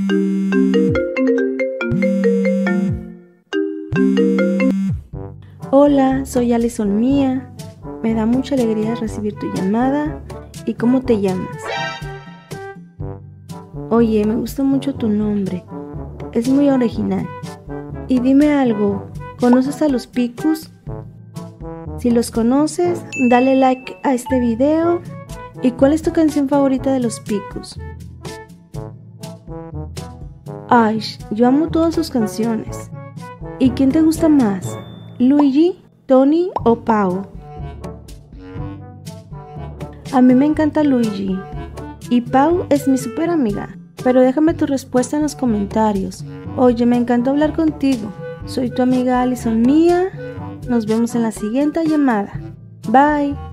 Hola, soy Alison Mía. Me da mucha alegría recibir tu llamada. ¿Y cómo te llamas? Oye, me gusta mucho tu nombre. Es muy original. Y dime algo, ¿conoces a los Picus? Si los conoces, dale like a este video. ¿Y cuál es tu canción favorita de los Picus? Ay, yo amo todas sus canciones. ¿Y quién te gusta más? ¿Luigi, Tony o Pau? A mí me encanta Luigi. Y Pau es mi súper amiga. Pero déjame tu respuesta en los comentarios. Oye, me encantó hablar contigo. Soy tu amiga Alison Mía. Nos vemos en la siguiente llamada. Bye.